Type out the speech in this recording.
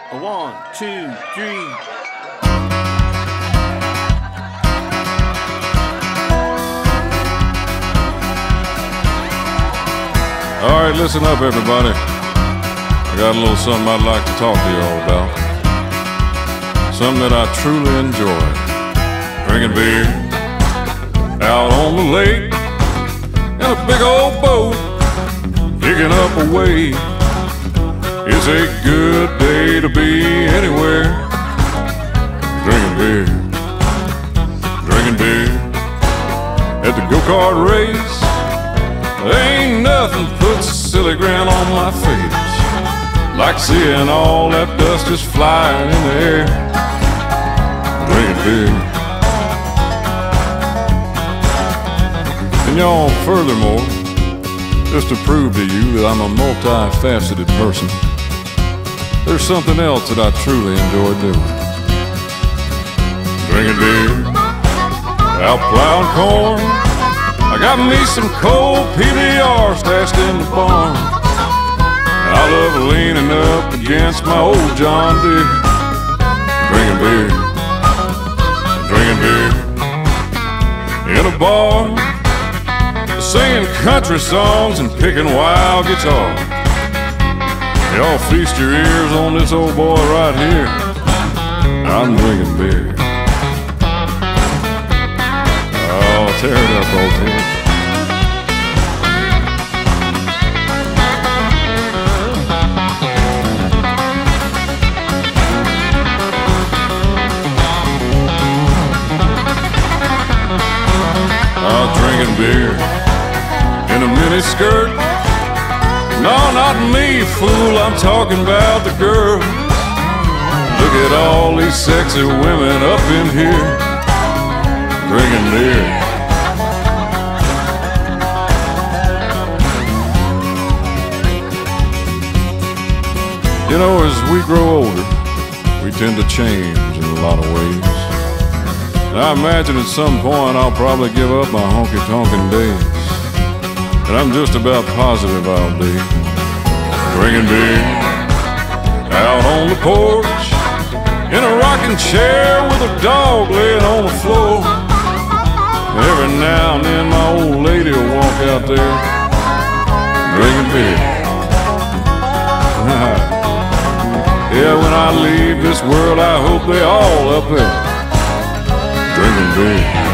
1, 2, 3. All right, listen up, everybody. I got a little something I'd like to talk to you all about. Something that I truly enjoy. Drinking beer out on the lake in a big old boat, kicking up a wave. It's a good day to be anywhere. Drinking beer at the go-kart race. Ain't nothing puts a silly grin on my face like seeing all that dust just flying in the air. Drinking beer. And y'all, furthermore, just to prove to you that I'm a multifaceted person, there's something else that I truly enjoy doing. Drinking beer, out plowing corn. I got me some cold PBR stashed in the barn. And I love leaning up against my old John Deere. Drinking beer in a bar, singing country songs and picking wild guitar. Y'all feast your ears on this old boy right here. I'm drinking beer. Oh, tear it up, old Ted. Drinking beer in a mini skirt. No, not me, fool, I'm talking about the girls. Look at all these sexy women up in here, drinking beer. You know, as we grow older, we tend to change in a lot of ways. And I imagine at some point I'll probably give up my honky-tonkin' days. And I'm just about positive I'll be drinking beer out on the porch in a rocking chair with a dog laying on the floor. Every now and then my old lady will walk out there drinking beer. Yeah, when I leave this world, I hope they all up there drinking beer.